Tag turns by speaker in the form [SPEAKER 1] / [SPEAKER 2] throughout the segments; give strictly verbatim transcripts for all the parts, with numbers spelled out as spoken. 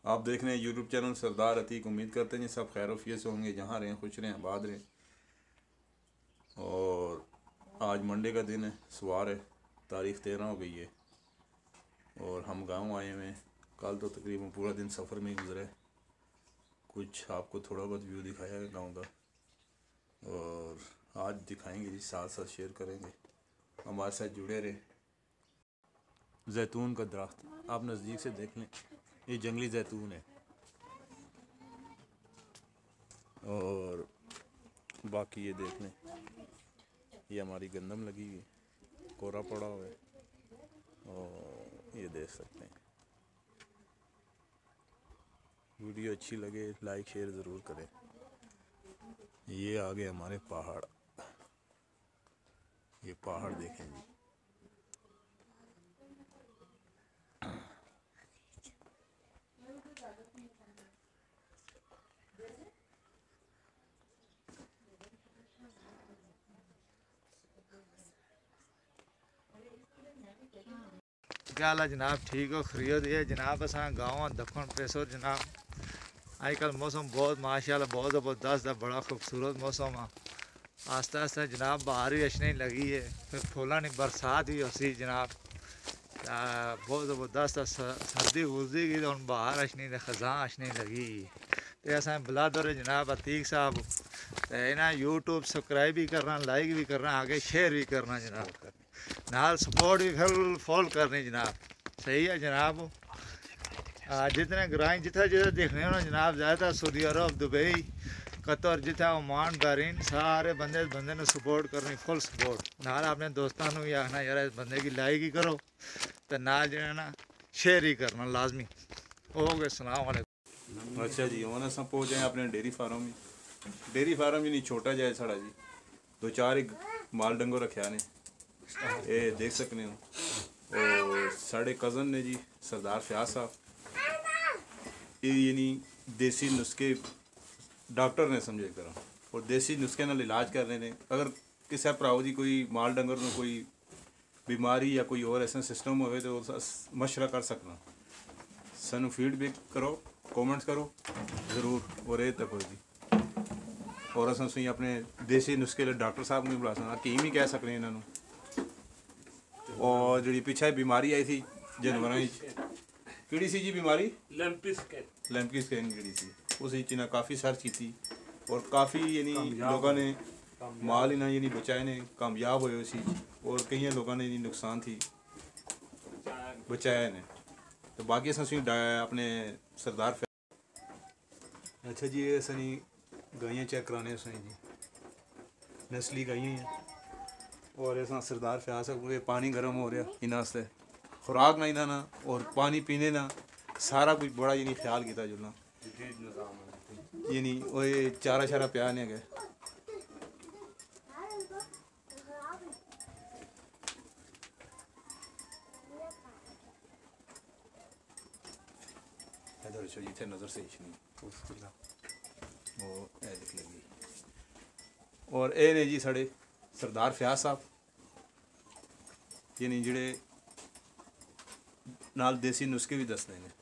[SPEAKER 1] आप देख रहे हैं यूट्यूब चैनल सरदार अतीक। उम्मीद करते हैं सब खैर वफियत से होंगे, जहाँ रहें खुश रहें आबाद रहें। और आज मंडे का दिन है, सवार है, तारीख तेरह हो गई है और हम गांव आए हुए हैं। कल तो तकरीबन पूरा दिन सफ़र में ही गुजरा। कुछ आपको थोड़ा बहुत व्यू दिखाया है गांव का और आज दिखाएंगे जी, साथ साथ शेयर करेंगे। हमारे साथ जुड़े रहे। जैतून का दरख्त आप नज़दीक से देख लें, ये जंगली जैतून है। और बाकी ये देख लें, ये हमारी गंदम लगी हुई है, कोरा पड़ा हुआ है और ये देख सकते हैं। वीडियो अच्छी लगे लाइक शेयर ज़रूर करें। ये आगे हमारे पहाड़, ये पहाड़ देखें जी।
[SPEAKER 2] क्या हाल है जनाब? ठीक हो? खरीद है जनाब। असा गाँव दखन पेसो जनाब। आजकल मौसम बहुत माशाल्लाह बहुत ज़बरदस्त है, बड़ा खूबसूरत मौसम है। आस्ते आस्ते जनाब बाहर ही अचने लगी है, फिर फूलों की बरसात भी होसी जनाब। बहुत ज़बरदस्त है, सर्दी गुजरी गई तो हम बाहर अचनी खजां अचने लगी। तो असा बुलादर जनाब अतीक साहब तो ना यूट्यूब सब्सक्राइब भी करना, लाइक भी करना, आगे शेयर भी करना जनाब, नाल सपोर्ट भी फुल फुल करनी जनाब। सही है जनाब। जितने ग्रां जिथे जिथे देखने हो ना जनाब, ज़्यादातर सऊदी अरब, दुबई, कतर, जिथे ओमान, बहरीन, सारे बंदे बंदे ने सपोर्ट करनी, फुल सपोर्ट। नाल अपने दोस्तों को भी आखना यार इस बंदे की लाइक ही करो तो नाल जो ना शेयर ही करना लाजमी। ओके, सलाम वालेकुम।
[SPEAKER 1] अच्छा जी, हम अस पहुँचे हैं अपने डेयरी फार्म में। डेयरी फार्म जी नहीं छोटा जाए साढ़ा जी, दो चार एक माल डंगो रखा ने, ये देख सकते हो। और साढ़े कज़न ने जी सरदार फयाज साहब, ये यानी देसी नुस्खे डॉक्टर ने समझे करा और देसी नुस्खे नाल इलाज कर रहे हैं। अगर किसी भराओ जी कोई माल डंगर में कोई बीमारी या कोई और ऐसा सिस्टम हो तो मशवरा कर सकना। सानू फीडबैक करो, कमेंट्स करो ज़रूर। और ये तक जी और अस अपने देसी नुस्खे डॉक्टर साहब ने बुला सकना, हकीम ही कह सकते इन्हों। और जी पिछे बीमारी आई थी जानवरों कि सी जी बीमारी
[SPEAKER 3] लैंपी स्कैन
[SPEAKER 1] लैंपी स्कैन जी सी, उस इन्हें काफ़ी सर्च की और काफ़ी यानी लोगों ने माल इन्हें यानी बचाए ने, कामयाब हुए उसी। और कई लोगों ने नुकसान थी बचाया ने। तो बाकी अस अपने सरदार। अच्छा जी, ये असनी गाइयाँ चेक कराने जी, नस्ली गाइयाँ हैं। और ऐसा सरदार फयाज है, पानी गर्म हो रहा इन्हें खुराक ना इन्हें ना और पानी पीने ना सारा कुछ बड़ा यानी ख्याल किया जुलना यानी वो चारा शारा प्या ने गए। इधर जिथे नज़र से वो दिख लगी। और ये ने जी साढ़े सरदार फयाज साहब, यानी जिहड़े नाल देसी नुस्खे भी दसते हैं।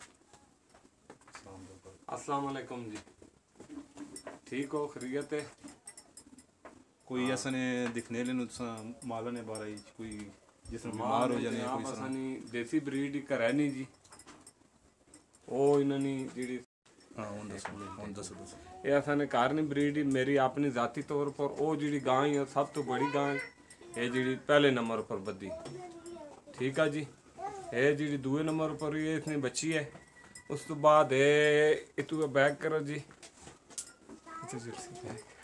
[SPEAKER 3] अस्सलाम वालेकुम जी, ठीक हो? खरीयत है?
[SPEAKER 1] कोई असने दिखने ले माला ने बारा कोई जिसमें बीमार हो जाने कोई
[SPEAKER 3] असानी देसी ब्रीड ही करा नहीं जी। ओ इन्होंने जी
[SPEAKER 1] हाँ हुन दसो हुन दसो दसो
[SPEAKER 3] ये असाने घर नहीं ब्रीड ही, मेरी अपनी जाती तौर पर ओ जी गां है सब तो बड़ी गां, ये जी पहले नंबर पर बदी। ठीक है जी, ये जी दूसरे नंबर पर ये इसने बची है। उस तो बाद है इतू बैक करो जी, एक तो ये बड़ा सा।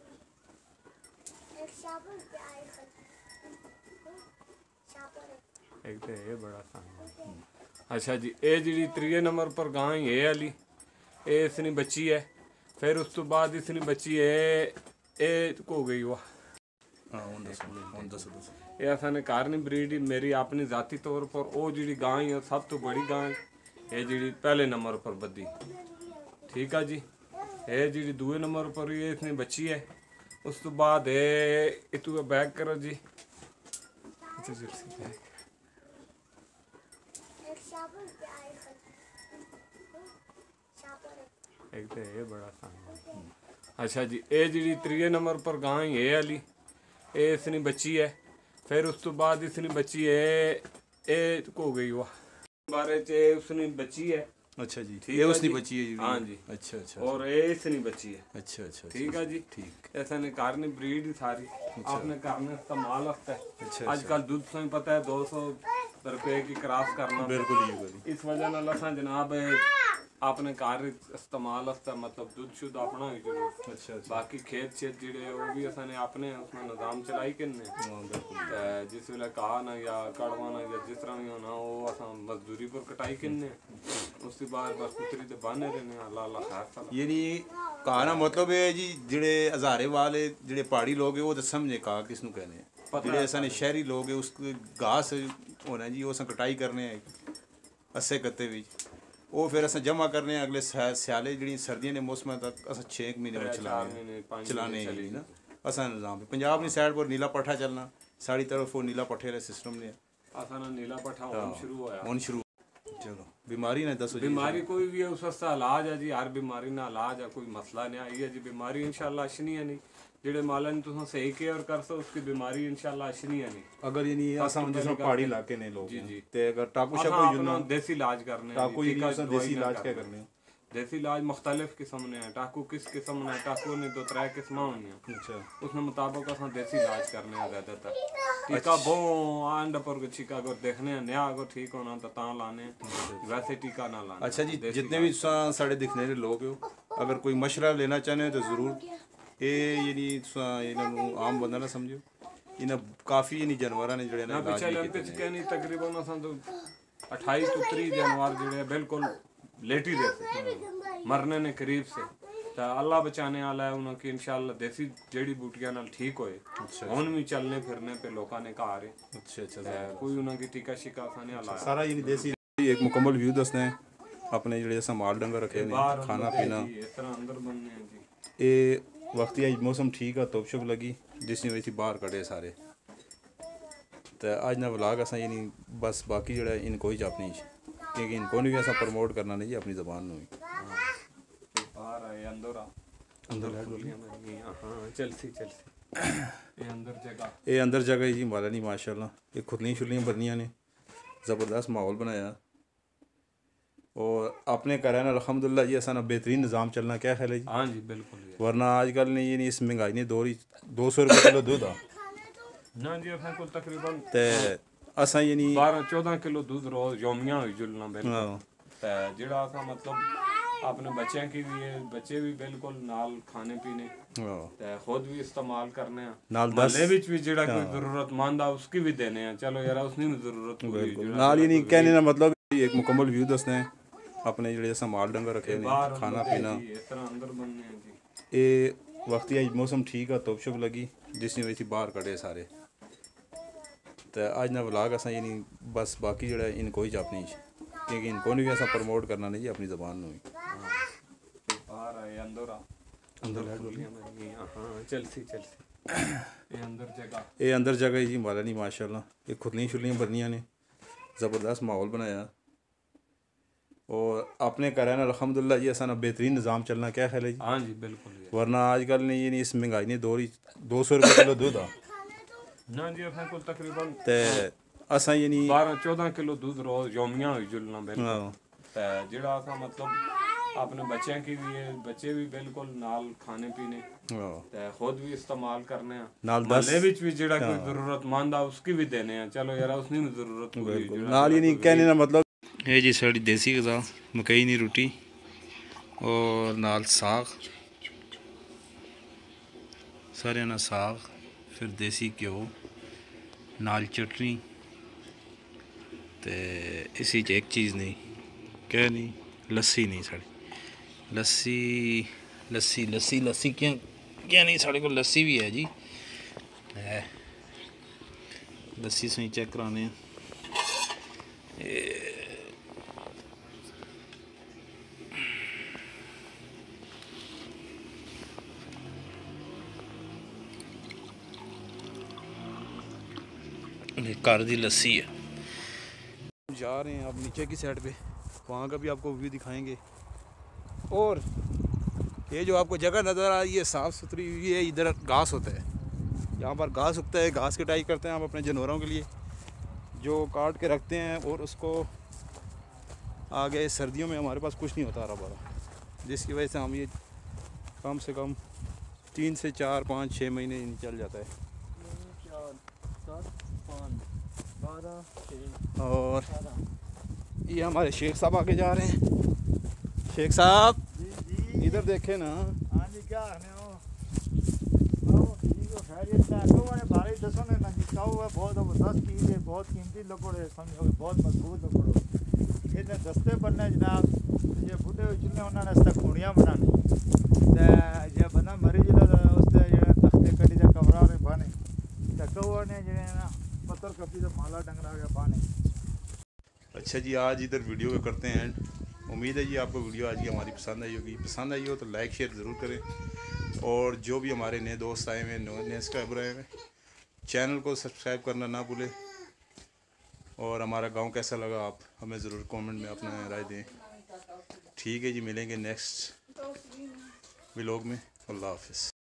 [SPEAKER 3] अच्छा जी, ये जी त्रीए नंबर पर गां ही है वाली, ये इसने बची है। फिर उस तो बाद इसने बची है ये हो गई वाह।
[SPEAKER 1] हाँ हुन दसो हुन दसो दसो
[SPEAKER 3] ये असाने घर नहीं ब्रीड ही, मेरी अपनी जाती तौर पर ओ जी गां है सब तो बड़ी गां, ये जी पहले नंबर पर बदी। ठीक है जी, ये जी दूसरे नंबर पर ये इसने बची है। उस तो बाद है इतू बैक करो जी, एक एक तो ये बड़ा सा। अच्छा जी, ये जी त्रीए नंबर पर गां ये वाली, ये इसनी बच्ची है। फिर उस तो बाद इसनी बच्ची है, ये हो गई वाह बारे च उसनी बच्ची है।
[SPEAKER 1] अच्छा जी,
[SPEAKER 3] ठीक
[SPEAKER 1] ये
[SPEAKER 3] है
[SPEAKER 1] उसकी
[SPEAKER 3] जी।
[SPEAKER 1] बच्ची है जी।
[SPEAKER 3] हाँ जी।
[SPEAKER 1] अच्छा अच्छा
[SPEAKER 3] और ये इसनी बच्ची है।
[SPEAKER 1] अच्छा अच्छा
[SPEAKER 3] ठीक है जी।
[SPEAKER 1] ठीक।
[SPEAKER 3] ऐसा ने कारनी ब्रीड ही सारी आपने करने इस्तेमाल होता है।
[SPEAKER 1] अच्छा
[SPEAKER 3] आजकल दूध से ही पता है दो सौ रुपये की क्रॉस करना
[SPEAKER 1] बिल्कुल ही बिल्कुल।
[SPEAKER 3] इस वजह नाल असां जनाब अपने घर इस्तेमाल होता है, मतलब दूध शुद्ध अपना ही जरूर।
[SPEAKER 1] अच्छा अच्छा
[SPEAKER 3] बाकी खेत शेत जिड़े वो भी असां ने अपने उसमें निजाम चलाई करने।
[SPEAKER 1] हाँ बिल्कुल।
[SPEAKER 3] ते जिस वेले घाह या कड़वाना या जिस तरह भी होना वो असां मजदूरी पर कटाई करने। उसके बाद बस पुत्री ते बने रहने। अल्लाह अल्लाह खैर सला।
[SPEAKER 1] यानी कहना मतलब है जी ਜਿਹੜੇ ਹਜ਼ਾਰੇ ਵਾਲੇ ਜਿਹੜੇ ਪਹਾੜੀ ਲੋਕ ਹੈ ਉਹ ਤਾਂ ਸਮਝੇ ਕਾ ਕਿਸ ਨੂੰ ਕਹਿੰਦੇ ਆ, ਜਿਹੜੇ ਅਸਾਂ ਸ਼ਹਿਰੀ ਲੋਕ ਹੈ ਉਸ ਘਾਸ ਹੋਣਾ ਜੀ ਉਹ ਅਸਾਂ ਕਟਾਈ ਕਰਨੇ ਆ ਅੱਸੇ ਕੱਤੇ ਵਿੱਚ, ਉਹ ਫਿਰ ਅਸਾਂ ਜਮਾ ਕਰਨੇ ਆ ਅਗਲੇ ਸਿਆਲੇ ਜਿਹੜੀਆਂ ਸਰਦੀਆਂ ਦੇ ਮੌਸਮਾਂ ਤੱਕ ਅਸਾਂ ਛੇ ਮਹੀਨੇ ਵਿੱਚ ਚਲਾਣੇ ਚਲਾਣੇ ਜੀ ਨਾ ਅਸਾਂ ਨਿਜ਼ਾਮ ਪੰਜਾਬ ਦੀ ਸਾਈਡ ਪਰ ਨੀਲਾ ਪੱਠਾ ਚੱਲਣਾ, ਸਾਡੀ ਤਰਫ ਉਹ ਨੀਲਾ ਪੱਠੇ ਵਾਲਾ ਸਿਸਟਮ ਨੇ
[SPEAKER 3] असा ना नीला पट्ठा होना शुरू होया।
[SPEAKER 1] ਹੁਣ ਸ਼ੁਰੂ। चलो बीमारी ना दसो जी।
[SPEAKER 3] बीमारी कोई भी है उस वास्ते इलाज है जी, हर बीमारी ना इलाज है, कोई मसला नहीं आई है जी। बीमारी इंशाल्लाह अशनी है नहीं, जेड़े माला ने तुम सही केयर कर सो उसकी बीमारी इंशाल्लाह अशनी है नहीं।
[SPEAKER 1] अगर यानी असां जिस पहाड़ी इलाके ने लोग
[SPEAKER 3] जी जी
[SPEAKER 1] ते अगर टाकू
[SPEAKER 3] असां
[SPEAKER 1] शाकू
[SPEAKER 3] अपना
[SPEAKER 1] जुना
[SPEAKER 3] देसी इलाज करने हैं
[SPEAKER 1] टाकू
[SPEAKER 3] जी,
[SPEAKER 1] यानी
[SPEAKER 3] टीका
[SPEAKER 1] असां
[SPEAKER 3] दवाई
[SPEAKER 1] देसी
[SPEAKER 3] ना
[SPEAKER 1] इलाज क्या
[SPEAKER 3] करने।
[SPEAKER 1] करने हैं?
[SPEAKER 3] देसी इलाज मुख्तलिफ किस्म ने हैं। टाकू किस किस्म ने टाकू ने दो त्रै किस्म होनी है,
[SPEAKER 1] अच्छा
[SPEAKER 3] उसने मुताबिक असां देसी इलाज करने हैं ज्यादातर। टीका बो आंड पर को छिका अगर देखने हैं नया अगर ठीक होना तो ता लाने, वैसे टीका ना लाने।
[SPEAKER 1] अच्छा जी, जितने भी सा- साढ़े दिखने वाले लोग हो अगर कोई मशवरा लेना चाहते हो तो ज़रूर ये यानी सा- इन्हों आम बंदा ना समझो, इन्हें काफ़ी यानी जानवर ने जड़े
[SPEAKER 3] ना
[SPEAKER 1] ना
[SPEAKER 3] पिछले
[SPEAKER 1] इलाज नहीं
[SPEAKER 3] ओलंपिक्स
[SPEAKER 1] कीते
[SPEAKER 3] के नहीं तकरीबन असां तो अट्ठाईस तो तीस जानवर जिहड़े बिल्कुल लेटी रहते मरने ने करीब से। तो अल्लाह बचाने वाला है उन्होंने इंशाल्लाह देसी जड़ी बूटियां नाल ठीक होए। हुन भी चलने फिरने पे लोगों ने कहा रहे
[SPEAKER 1] अच्छा अच्छा
[SPEAKER 3] ते कोई उन्होंने टीका शिका असां ने लाया।
[SPEAKER 1] सारा यानी देसी एक मुकम्मल व्यू दसते हैं अपने जड़े असां माल डंगर रखे ने
[SPEAKER 3] बाहर
[SPEAKER 1] खाना
[SPEAKER 3] अंदर
[SPEAKER 1] पीना।
[SPEAKER 3] जी, इस तरह अंदर बनने हैं जी।
[SPEAKER 1] ये वक्त अज मौसम ठीक है, धुप शुप लगी जिसने वजह से बाहर कटे सारे। तो अज ना व्लॉग असां यानी बस बाकी जड़ा इनको ही अपनी क्योंकि इनको भी असां प्रमोट करना नहीं जी अपनी ज़बान में।
[SPEAKER 3] बाहर आए अंदर आ
[SPEAKER 1] अंदर
[SPEAKER 3] हां चलसी चलसी ये अंदर जगह
[SPEAKER 1] ये अंदर जगह जी माला नहीं माशाल्लाह। ये खुदलियाँ शुलियाँ बनिया ने ज़बरदस्त माहौल बनाया और अपने घर है अल्हम्दुलिल्लाह जी असा बेहतरीन निज़ाम चलना। क्या ख्याल है जी?
[SPEAKER 3] हां जी बिल्कुल ये।
[SPEAKER 1] वरना आजकल नहीं ये नहीं इस महंगाई ने दौर ही दो सौ रुपये किलो दूध आ
[SPEAKER 3] ना जी असां को तकरीबन
[SPEAKER 1] ते असा यानी
[SPEAKER 3] बारह चौदह किलो दूध रोज योमिया हुई जुलना बिल्कुल।
[SPEAKER 1] हाँ
[SPEAKER 3] ते जेड़ा असां मतलब अपने बच्चों की भी है, बच्चे भी बिल्कुल नाल खाने पीने
[SPEAKER 1] हाँ
[SPEAKER 3] ते खुद भी इस्तेमाल करने हैं।
[SPEAKER 1] नाल दस
[SPEAKER 3] महल्ले विच भी जेड़ा कोई जरूरतमंद आ उसकी भी देने हैं। चलो यार उसनी भी जरूरत पूरी
[SPEAKER 1] बिल्कुल
[SPEAKER 3] जेड़ा-
[SPEAKER 1] नाल यानी कहने का मतलब एक मुकम्मल व्यू दसते हैं अपने जड़े असा माल डंगर रखे ने
[SPEAKER 3] बाहर
[SPEAKER 1] खाना
[SPEAKER 3] अंदर
[SPEAKER 1] पीना।
[SPEAKER 3] जी, इस तरह अंदर बनने हैं जी।
[SPEAKER 1] ये वक्त अज मौसम ठीक है, धुप शुप लगी जिसने वजह से बाहर कटे सारे। तो अज ना व्लॉग असा यानी बस बाकी जड़ा इनको ही अपनी क्योंकि इनको भी असा प्रमोट करना नहीं जी अपनी ज़बान में।
[SPEAKER 3] बाहर आए अंदर आ
[SPEAKER 1] अंदर
[SPEAKER 3] हां चलसी चलसी ये अंदर जगह
[SPEAKER 1] ये अंदर जगह जी माला नहीं माशाल्लाह। ये खुदलियाँ शुलियाँ बनिया ने ज़बरदस्त माहौल बनाया और अपने घर है अल्हम्दुलिल्लाह जी असा बेहतरीन निज़ाम चलना। क्या ख्याल है जी?
[SPEAKER 3] हां जी बिल्कुल ये।
[SPEAKER 1] वरना आजकल नहीं ये नहीं इस महंगाई ने दौर ही दो सौ रुपये किलो दूध आ
[SPEAKER 3] ना जी असां को तकरीबन
[SPEAKER 1] ते असा यानी
[SPEAKER 3] बारह चौदह किलो दूध रोज योमिया हुई जुलना बिल्कुल।
[SPEAKER 1] हाँ
[SPEAKER 3] ते जेड़ा असां मतलब अपने बच्चों की भी है, बच्चे भी बिल्कुल नाल खाने पीने
[SPEAKER 1] हाँ
[SPEAKER 3] ते खुद भी इस्तेमाल करने हैं।
[SPEAKER 1] नाल दस
[SPEAKER 3] महल्ले विच भी जेड़ा कोई जरूरतमंद आ उसकी भी देने हैं। चलो यार उसनी भी जरूरत पूरी
[SPEAKER 1] बिल्कुल
[SPEAKER 3] जेड़ा-
[SPEAKER 1] नाल यानी कहने का मतलब ये जी साड़ी देसी गज़ा मकई दी रोटी और नाल साग सारे ना साग फिर देसी घ्यो नाल चटनी ते इसी च एक चीज़ नहीं क्या नहीं लस्सी नहीं साड़ी लस्सी लस्सी लस्सी लस्सी क्या क्या नहीं साढ़े को लस्सी भी है जी है लस्सी सही चेक कराने हैं। कार दी लस्सी है। जा रहे हैं अब नीचे की साइड पे, वहाँ का भी आपको व्यू दिखाएंगे और ये जो आपको जगह नज़र आ रही है साफ़ सुथरी, ये इधर घास होता है, यहाँ पर घास उगता है, घास कटाई करते हैं हम अपने जानवरों के लिए, जो काट के रखते हैं और उसको आगे सर्दियों में हमारे पास कुछ नहीं होता हरा भरा, जिसकी वजह से हम ये कम से कम तीन से चार पाँच छः महीने चल जाता है। और ये हमारे शेख साहब आगे जा रहे हैं। शेख साहब इधर देखे ना।
[SPEAKER 2] हाँ जी, क्या है हो? आओ, ठीक हो, खैरियत से आगे वाले बारे दसो ने ना जी, क्या हुआ? बहुत ज़बरदस्त चीज़ है, बहुत कीमती लकड़ समझो, बहुत मजबूत लकड़। इतने दस्ते बनने जनाब, ये बूढ़े जिन्हें उन्होंने इससे खूनियाँ बनाने, तो ये बना मरी जिला उससे ये तख्ते कटी जा कमरा में बने, तो कौवा ने जो है ना पत्थर कपी से माला डंगरा के बाने।
[SPEAKER 1] अच्छा जी, आज इधर वीडियो को करते हैं एंड। उम्मीद है जी आपको वीडियो आज की हमारी पसंद आई होगी। पसंद आई हो तो लाइक शेयर ज़रूर करें, और जो भी हमारे नए दोस्त आए हुए नए सब्सक्राइबर आए हुए चैनल को सब्सक्राइब करना ना भूलें। और हमारा गांव कैसा लगा आप हमें ज़रूर कमेंट में अपना राय दें। ठीक है जी, मिलेंगे नेक्स्ट व्लॉग में। अल्लाह हाफिज़।